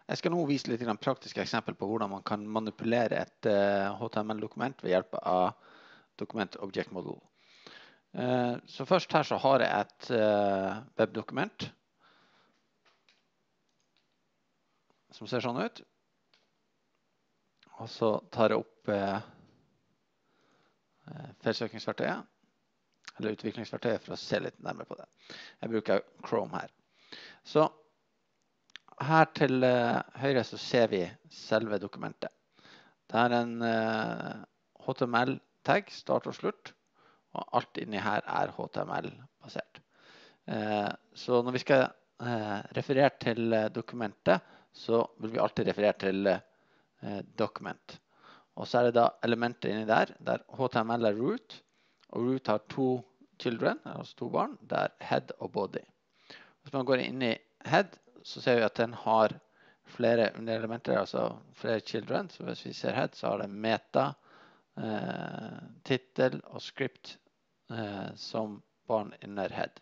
Jeg skal nå vise litt praktiske eksempel på hvordan man kan manipulere et HTML-dokument ved hjelp av Document Object Model. Så først her så har jeg et webdokument som ser sånn ut. Og så tar jeg opp feilsøkningsverktøyet, eller utviklingsverktøyet for å se litt nærmere på det. Jeg bruker Chrome her. Så her til høyre så ser vi selve dokumentet. Det er en HTML-tag, start og slutt, og alt inni her er HTML-basert. Så når vi skal referere til dokumentet, så vil vi alltid referere til document. Og så er det da elementer inni der HTML er root, og root har to children, altså to barn, det er head og body. Hvis man går inn i head, så ser vi at den har flere underelementer, altså flere children. Så hvis vi ser head, så har det meta, titel og script som barn under head.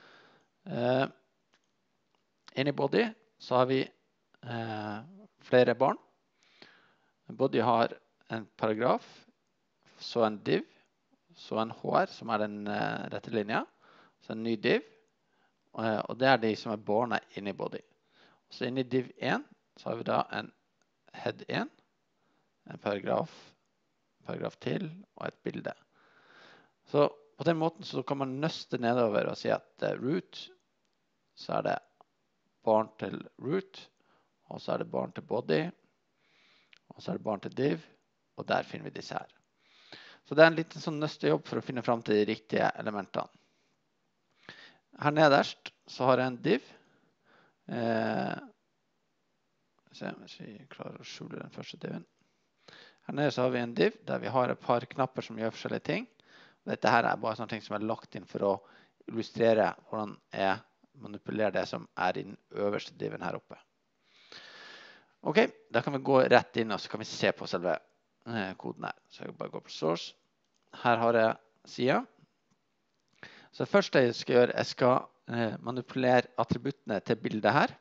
Inni body så har vi flere barn. Body har en paragraf, så en div, så en HR, som er den rette linja, så en ny div, og det er de som er barna inni body. Så inni div 1 så har vi da en head 1, en paragraf til og et bilde. Så på den måten så kan man nøste nedover og si at root, så er det barn til root, og så er det barn til body, og så er det barn til div, og der finner vi disse her. Så det er en liten sånn nøstejobb for å finne frem til de riktige elementene. Her nederst så har jeg en div. Se hvis vi klarer å skjule den første diven. Her nede så har vi en div der vi har et par knapper som gjør forskjellige ting. Dette her er bare sånne ting som er lagt inn for å illustrere hvordan jeg manipulerer det som er i den øverste diven her oppe. Ok, da kan vi gå rett inn og så kan vi se på selve koden her. Så jeg bare går på source. Her har jeg siden. Så det første jeg skal gjøre, jeg skal manipulere attributtene til bildet her.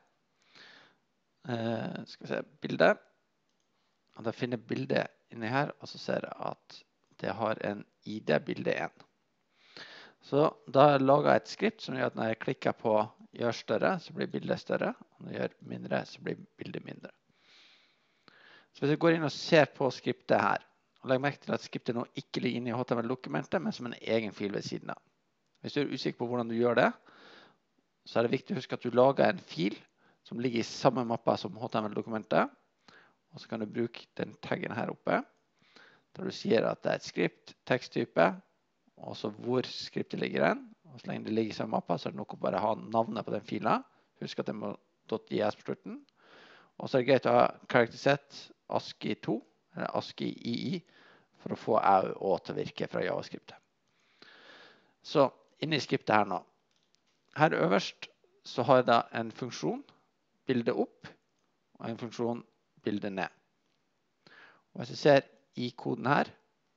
Skal vi se, bildet. Og da finner jeg bildet inni her, og så ser jeg at det har en ID bilde 1. Så da har jeg laget et skript som gjør at når jeg klikker på gjør større, så blir bildet større. Og når jeg gjør mindre, så blir bildet mindre. Så hvis jeg går inn og ser på skriptet her, og legger merke til at skriptet nå ikke ligger inne i HTML-dokumentet, men som en egen fil ved siden av. Hvis du er usikker på hvordan du gjør det, så er det viktig å huske at du lager en fil som ligger i samme mappa som HTML-dokumentet. Og så kan du bruke den taggen her oppe, der du sier at det er et skript, teksttype, og så hvor skriptet ligger den. Og så lenge det ligger i samme mappa, så er det nok å bare ha navnet på den filen. Husk at det må .js på slutten. Og så er det greit å ha karakterisert ASCII2, eller ASCII, for å få AU til å virke fra JavaScript. Så inne i skriptet her nå. Her øverst så har jeg da en funksjon, bilde opp, og en funksjon, bilde ned. Og hvis jeg ser i koden her,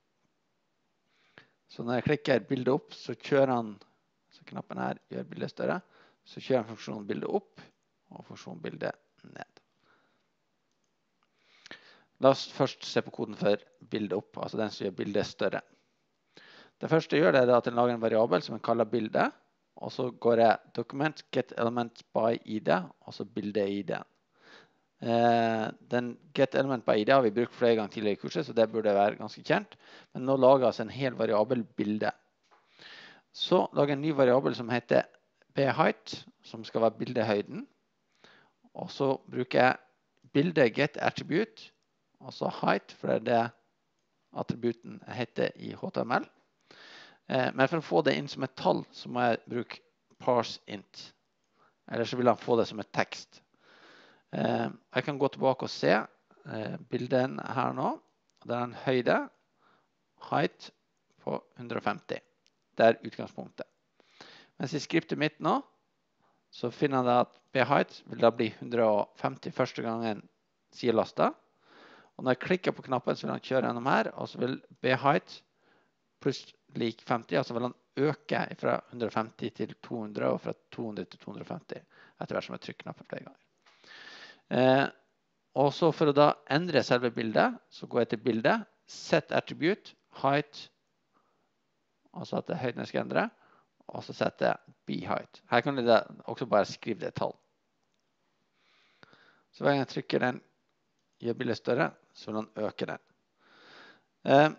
så når jeg klikker bilde opp, så kjører han, så knappen her gjør bildet større, så kjører han funksjonen bilde opp, og funksjonen bilde ned. La oss først se på koden for bilde opp, altså den som gjør bildet større. Det første jeg gjør det er at jeg lager en variabel som jeg kaller bilde, og så går jeg document get element by id, og så bilde id. Den get element by id har vi brukt flere ganger tidligere i kurset, så det burde være ganske kjent. Men nå lager jeg en hel variabel bilde. Så lager jeg en ny variabel som heter bheight, som skal være bildehøyden. Og så bruker jeg bilde get attribute, og så height, for det er det attributen heter i HTML. Men for å få det inn som et tall, så må jeg bruke parse int. Eller så vil han få det som et tekst. Jeg kan gå tilbake og se bilden her nå. Det er en høyde, height på 150. Det er utgangspunktet. Mens i skriptet mitt nå, så finner jeg at bheight vil da bli 150 første gangen sidelastet. Og når jeg klikker på knappen, så vil han kjøre gjennom her, og så vil bheight pluss lik 50, altså vil han øke fra 150 til 200, og fra 200 til 250, etter hvert som jeg trykker knappen flere ganger. Og så for å da endre selve bildet, så går jeg til bildet, set attribute, height, altså at det er høyden jeg skal endre, og så setter jeg b-height. Her kan du også bare skrive det tall. Så hver gang jeg trykker den, gjør bildet større, så vil han øke den.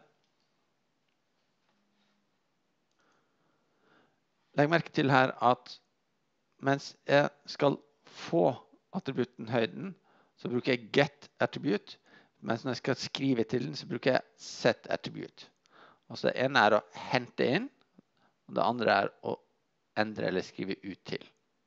Legg merke til her at mens jeg skal få attributten høyden, så bruker jeg get attribute, mens når jeg skal skrive til den, så bruker jeg set attribute. Altså det ene er å hente inn, og det andre er å endre eller skrive ut til.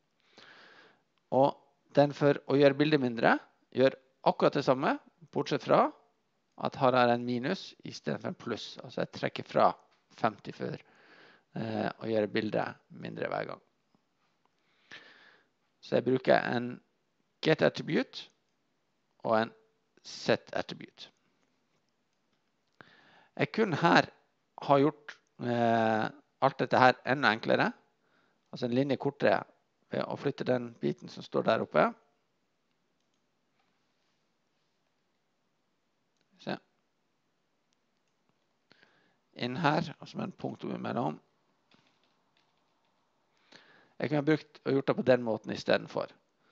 Og den for å gjøre bildet mindre, gjør akkurat det samme, bortsett fra at her er en minus i stedet for en pluss. Altså jeg trekker fra 50 for å gjøre bildet mindre hver gang. Så jeg bruker en get attribute og en set attribute. Jeg kunne her ha gjort alt dette her enda enklere, altså en linje kortere, ved å flytte den biten som står der oppe. Se. Inn her, altså med en punktum imellom. Jeg kunne ha brukt og gjort det på den måten i stedet for.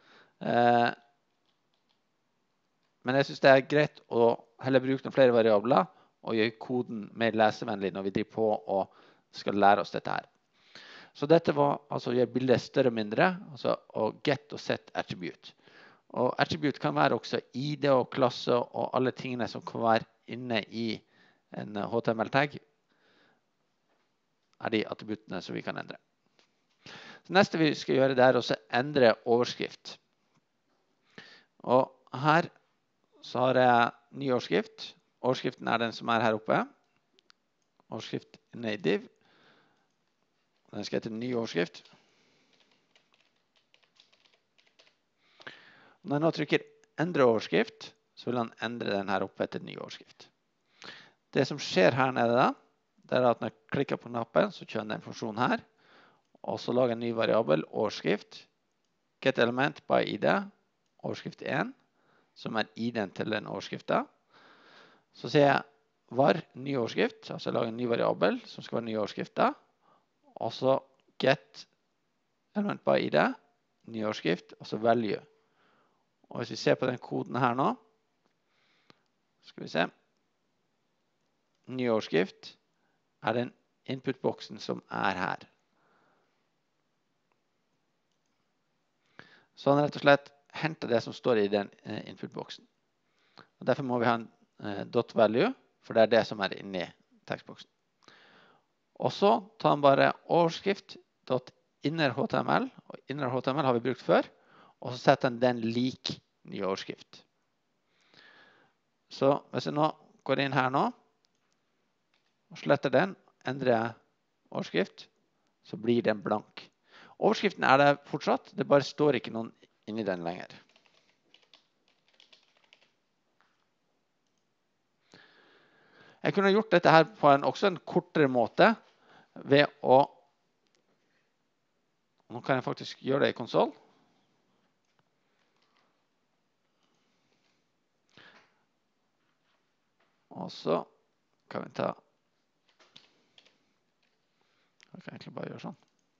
Men jeg synes det er greit å heller bruke noen flere variabler og gjøre koden mer lesevennlig når vi driver på og skal lære oss dette her. Så dette var altså å gjøre bildet større og mindre, altså å get og set attribute. Og attribute kan være også ID og klasse og alle tingene som kan være inne i en HTML-tag, er de attributene som vi kan endre. Så neste vi skal gjøre det er også endre overskrift. Og her så har jeg ny overskrift. Overskriften er den som er her oppe. Overskrift inne i div. Den skal hete ny overskrift. Når jeg nå trykker endre overskrift, så vil han endre den her oppe til ny overskrift. Det som skjer her nede da, det er at når jeg klikker på knappen, så kjører den funksjonen her. Og så lager jeg en ny variabel, overskrift, get element by ID, overskrift 1, som er ID-en til den overskriften. Så sier jeg var ny overskrift, altså jeg lager en ny variabel som skal være ny overskriften. Og så get element by ID, ny overskrift, og så value. Og hvis vi ser på den koden her nå, skal vi se. Ny overskrift er den input-boksen som er her. Så han rett og slett henter det som står i den input-boksen. Og derfor må vi ha en .value, for det er det som er inne i tekstboksen. Og så tar han bare overskrift.innerHTML, og innerHTML har vi brukt før, og så setter han den lik ny overskrift. Så hvis jeg nå går inn her nå, og sletter den, endrer jeg overskrift, så blir den blank. Overskriften er der fortsatt, det bare står ikke noen inni den lenger. Jeg kunne gjort dette her på også en kortere måte ved å, nå kan jeg faktisk gjøre det i konsol. Og så kan vi ta, jeg kan egentlig bare gjøre sånn.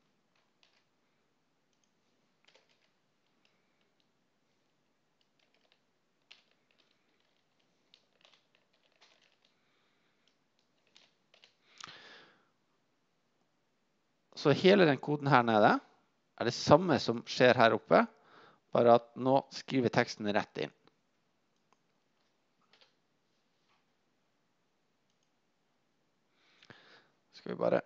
Så hele den koden her nede er det samme som skjer her oppe, bare at nå skriver teksten rett inn. Skal vi bare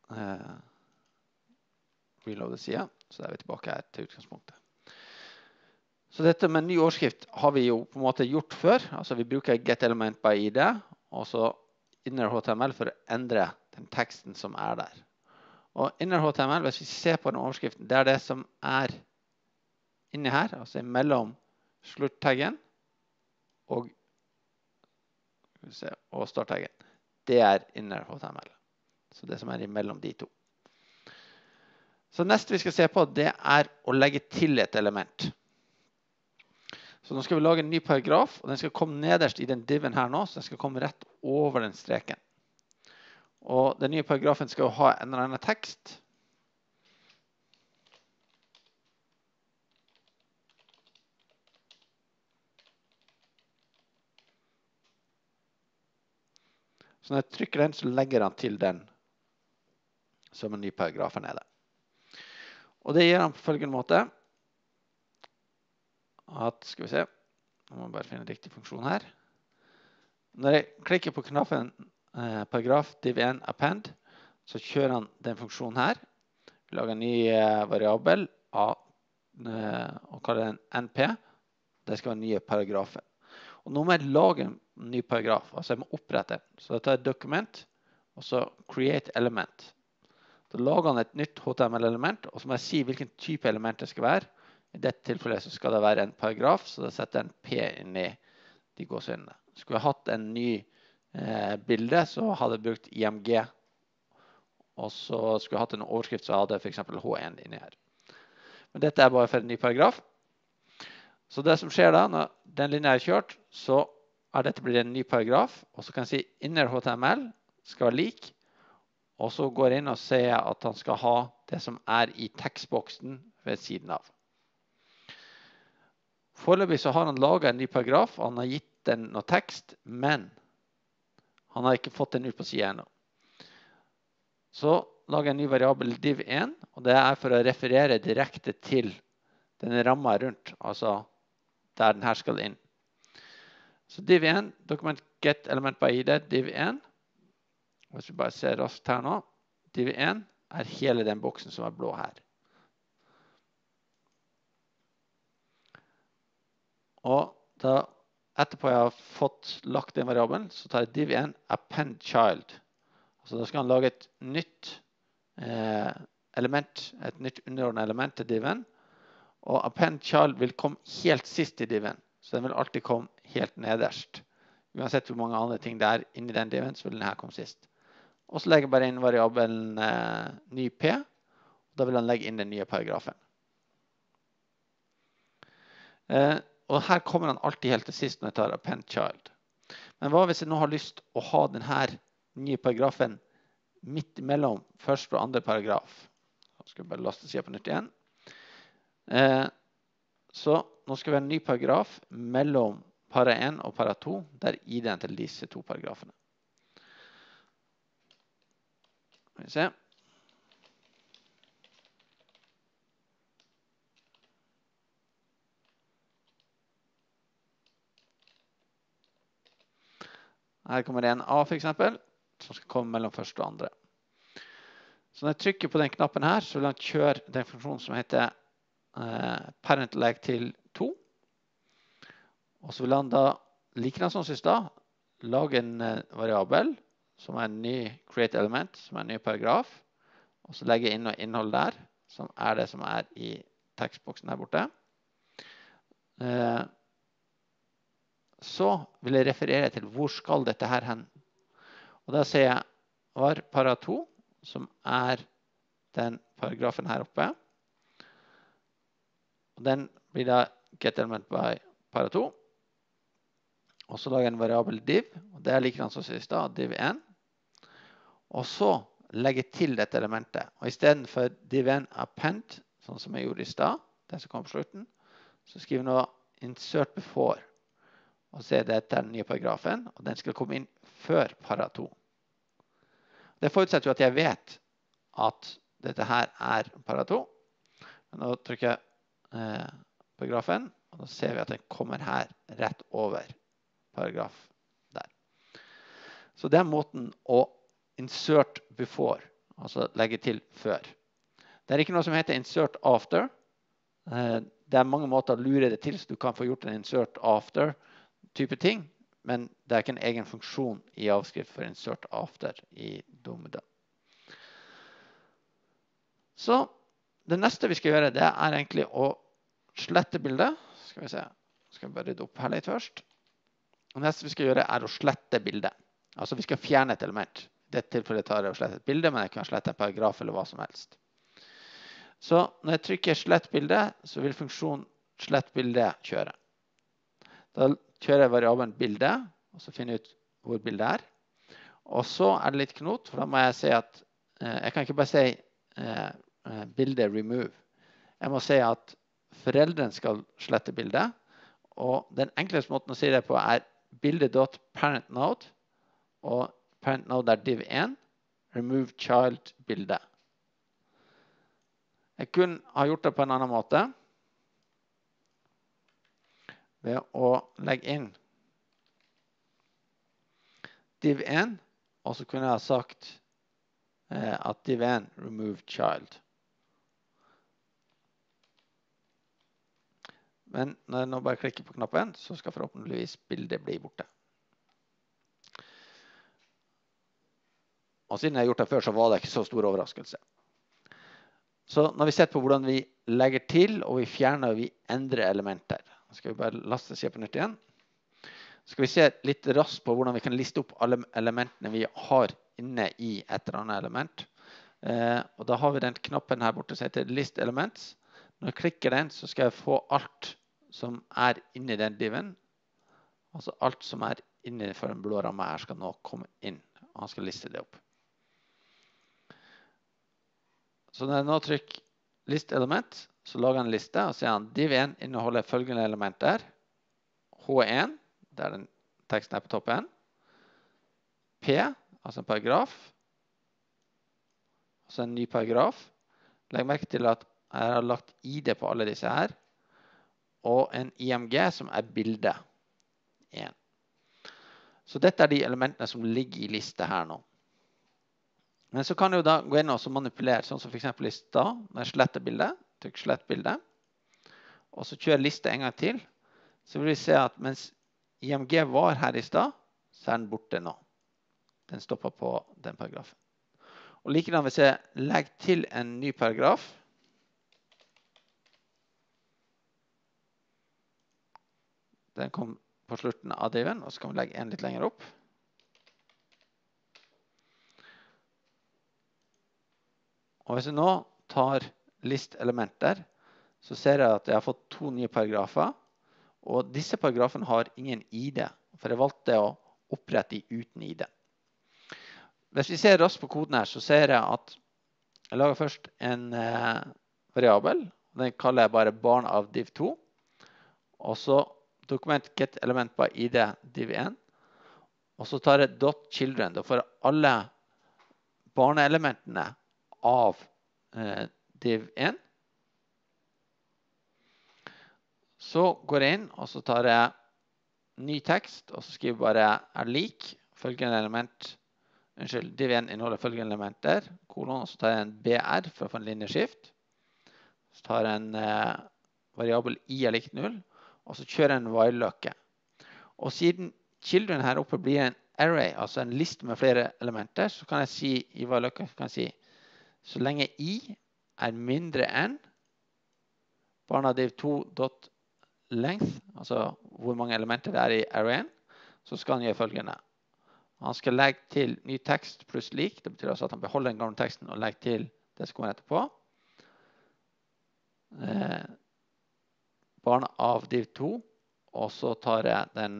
reloade siden, så er vi tilbake her til utgangspunktet. Så dette med ny overskrift har vi jo på en måte gjort før. Altså vi bruker get element by ID, og så innerHTML for å endre den teksten som er der. Og innerHTML, hvis vi ser på den overskriften, det er det som er inni her, altså mellom slutt-taggen og start-taggen. Det er innerHTML. Så det som er imellom de to. Så neste vi skal se på, det er å legge til et element. Så nå skal vi lage en ny paragraf, og den skal komme nederst i den diven her nå, så den skal komme rett over den streken. Og den nye paragrafen skal jo ha en eller annen tekst. Så når jeg trykker den, så legger han til den som en ny paragraf her nede. Og det gjør han på følgende måte. Skal vi se, nå må jeg bare finne riktig funksjon her. Når jeg klikker på knappen paragraf div1 append, så kjører han den funksjonen her. Vi lager en ny variabel og kaller den np. Det skal være nye paragrafer. Og nå må jeg lage en ny paragraf, altså jeg må opprette. Så da tar jeg dokument, og så create element. Da lager han et nytt HTML-element, og så må jeg si hvilken type element det skal være. I dette tilfellet så skal det være en paragraf, så da setter jeg en P inn i de gåsehudene. Skulle jeg hatt en ny bilde, så hadde jeg brukt IMG, og så skulle jeg hatt en overskrift, så hadde jeg for eksempel H1 inni her. Men dette er bare for en ny paragraf. Så det som skjer da, når den linjen er kjørt, så er dette blir en ny paragraf, og så kan jeg si inner HTML skal være lik, og så går jeg inn og ser at han skal ha det som er i tekstboksen ved siden av. Foreløpig så har han laget en ny paragraf, og han har gitt den noe tekst, men han har ikke fått den ut på siden ennå. Så lager jeg en ny variabel div1, og det er for å referere direkte til den rammen rundt, altså der den her skal inn. Så div1, dokument get element by id, div1. Hvis vi bare ser raskt her nå, div1 er hele den boksen som er blå her. Og da, etterpå jeg har fått lagt den variabelen, så tar jeg div1 append child. Så da skal han lage et nytt element, et nytt underordnet element til diven. Og append child vil komme helt sist i diven, så den vil alltid komme helt nederst. Uansett hvor mange andre ting det er inni den diven, så vil den her komme sist. Og så legger jeg bare inn variabelen ny P, og da vil han legge inn den nye paragrafen. Og her kommer han alltid helt til sist når jeg tar append child. Men hva hvis jeg nå har lyst å ha denne nye paragrafen midt mellom første og andre paragraf? Så skal jeg bare laste siden på nytt igjen. Så nå skal vi ha en ny paragraf mellom para 1 og para 2, der ID-en til disse to paragrafene. Skal vi se. Her kommer det en A for eksempel, som skal komme mellom første og andre. Så når jeg trykker på den knappen her, så vil han kjøre den funksjonen som heter parent leg til 2. Og så vil han da, likere som sist da, lage en variabel, som er en ny create element, som er en ny paragraf. Og så legge inn noe innhold der, som er det som er i tekstboksen her borte. Så vil jeg referere til hvor skal dette her hen. Og da ser jeg var para 2, som er den paragrafen her oppe. Og den blir da get element by para 2. Og så lager jeg en variabel div, og det er likere som sist da, div1. Og så legge til dette elementet. Og i stedet for div1 append, sånn som jeg gjorde i stad, den som kom på slutten, så skriver jeg nå insert before. Og se dette er den nye paragrafen, og den skal komme inn før para 2. Det forutsetter jo at jeg vet at dette her er para 2. Men nå trykker jeg paragrafen, og da ser vi at den kommer her rett over paragraf der. Så det er måten å insert before, altså legge til før. Det er ikke noe som heter insert after. Det er mange måter å lure det til, så du kan få gjort en insert after type ting, men det er ikke en egen funksjon i avskrift for insert after i Domida. Så det neste vi skal gjøre, det er egentlig å slette bildet. Skal vi se, skal vi bare rydde opp her litt først. Det neste vi skal gjøre er å slette bildet. Altså vi skal fjerne et element. I dette tilfellet tar jeg å slette et bilde, men jeg kan slette en paragraf eller hva som helst. Så når jeg trykker slett bilde, så vil funksjonen slett bilde kjøre. Da kjører jeg variabelen bilde, og så finner jeg ut hvor bildet er. Og så det litt knot, for da må jeg si at jeg kan ikke bare si bilde remove. Jeg må si at foreldren skal slette bildet, og den enkleste måten å si det på bilde.parentNode, og parentNode div1, remove child bilde. Jeg kunne ha gjort det på en annen måte, ved å legge inn div1, og så kunne jeg ha sagt at div1 remove child. Men når jeg nå bare klikker på knappen, så skal forhåpentligvis bildet bli borte. Og siden jeg har gjort det før, så var det ikke så stor overraskelse. Så når vi ser på hvordan vi legger til, og vi fjerner og vi endrer elementer. Nå skal vi bare laste siden på nytt igjen. Så skal vi se litt raskt på hvordan vi kan liste opp alle elementene vi har inne i et eller annet element. Og da har vi den knappen her borte som heter List Elements. Når jeg klikker den, så skal jeg få alt som er inne i den diven. Altså alt som er inne for den blå rammen her skal nå komme inn. Og han skal liste det opp. Så når jeg nå trykker List Element, så lager han en liste, og sier han div1 inneholder følgende elementer. H1, der den teksten på toppen. P, altså en paragraf. Og så en ny paragraf. Legg merke til at jeg har lagt ID på alle disse her. Og en IMG som bilde 1. Så dette de elementene som ligger i liste her nå. Men så kan du da gå inn og manipulere, sånn som for eksempel i stad, når jeg sletter bildet, trykk slett bildet, og så kjører liste en gang til, så vil vi se at mens IMG var her i stad, så den borte nå. Den stopper på den paragrafen. Og likedan hvis jeg legger til en ny paragraf, den kom på slutten av diven, og så kan vi legge en litt lenger opp. Og hvis jeg nå tar list-elementer, så ser jeg at jeg har fått 2 nye paragrafer, og disse paragrafene har ingen ID, for jeg valgte å opprette de uten ID. Hvis vi ser raskt på koden her, så ser jeg at jeg lager først en variabel, den kaller jeg bare barn av div2, og så dokument get element by ID div1, og så tar jeg .children, da får jeg alle barneelementene av div1. Så går jeg inn, og så tar jeg ny tekst, og så skriver jeg bare lik følgende element, div1 inneholder følgende elementer, kolon, og så tar jeg en BR for å få en linjeskift. Så tar jeg en variabel i lik 0, og så kjører jeg en while-løkke. Og siden children her oppe blir en array, altså en liste med flere elementer, så kan jeg si i while-løkke, så lenge i mindre enn barna div2.length, altså hvor mange elementer det i arrayen, så skal han gjøre følgende. Han skal legge til ny tekst pluss lik, det betyr altså at han beholder den gamle teksten og legger til det som kommer etterpå. Barna av div2, og så tar jeg den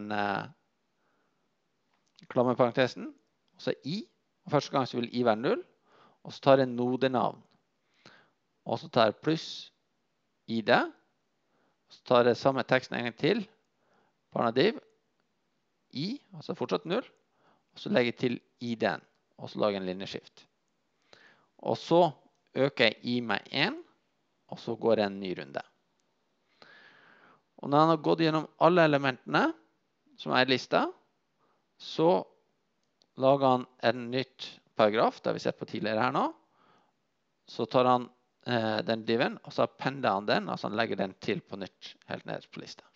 klammerparentesen, og så i, og første gang så vil i være 0, og så tar jeg nodenavn, og så tar jeg pluss i det, så tar jeg samme teksten en gang til, barna div, i, altså fortsatt 0, og så legger jeg til i den, og så lager jeg en linjeskift. Og så øker jeg i med 1, og så går jeg en ny runde. Og når han har gått gjennom alle elementene som i lista, så lager han en nytt paragraf, det har vi sett på tidligere her nå. Så tar han den diven, og så appender han den, altså han legger den til på nytt, helt ned på lista.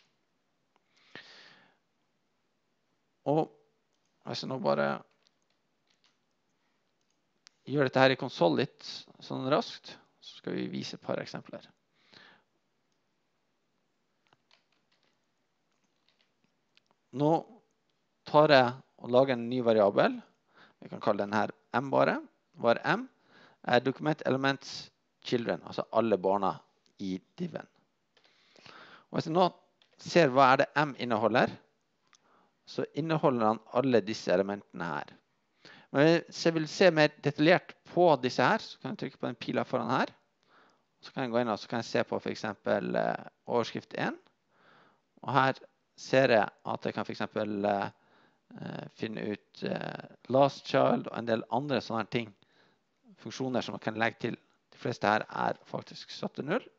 Og hvis jeg nå bare gjør dette her i konsol litt sånn raskt, så skal vi vise et par eksempler. Nå tar jeg og lager en ny variabel. Vi kan kalle den her m bare. Var m er document elements children, altså alle barna i diven. Og hvis jeg nå ser hva er det M inneholder, så inneholder han alle disse elementene her. Men hvis jeg vil se mer detaljert på disse her, så kan jeg trykke på den pila foran her. Så kan jeg gå inn og så kan jeg se på for eksempel overskrift 1. Og her ser jeg at jeg kan for eksempel finne ut last child og en del andre sånne ting, funksjoner som man kan legge til. De fleste her er faktisk satt til 0.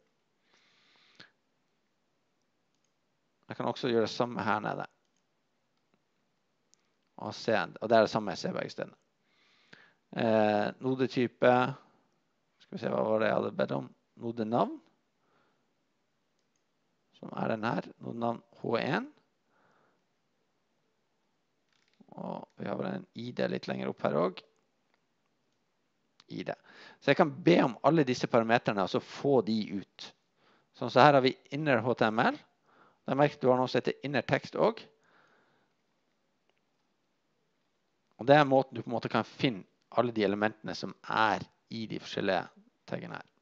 Jeg kan også gjøre det samme her nede. Og det er det samme jeg ser begge stedene. Nodetype, skal vi se hva var det jeg hadde bedt om, nodenavn, som er den her, nodenavn H1, og vi har vel en ID litt lenger opp her også, ID. Så jeg kan be om alle disse parametrene, og så få de ut. Så her har vi inner HTML, der merker du har noe som heter inner text også, og det er måten du på en måte kan finne alle de elementene som er i de forskjellige taggene her.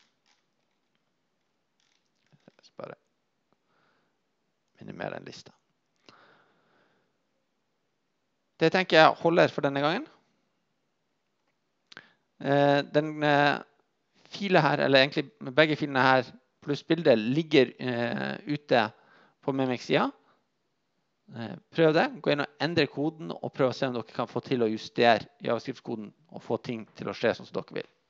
Jeg skal bare minimere en liste. Det tenker jeg holder for denne gangen. Den filen her, eller egentlig begge filene her, pluss bildet, ligger ute på Memex-siden. Prøv det, gå inn og endre koden og prøv å se om dere kan få til å justere JavaScript-koden og få ting til å skje sånn som dere vil.